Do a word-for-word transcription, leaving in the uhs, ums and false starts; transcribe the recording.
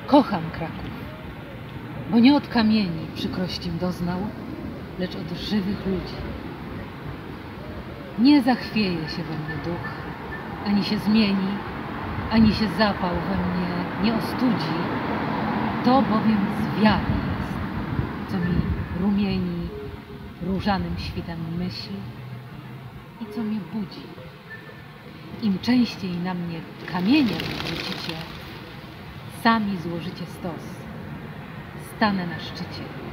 Kocham Kraków, bo nie od kamieni przykrościm doznał, lecz od żywych ludzi. Nie zachwieje się we mnie duch, ani się zmieni, ani się zapał we mnie nie ostudzi. To bowiem z wiary jest, co mi rumieni różanym świtem myśli i co mnie budzi. Im częściej na mnie kamieniem rzucicie, sami złożycie stos, stanę na szczycie.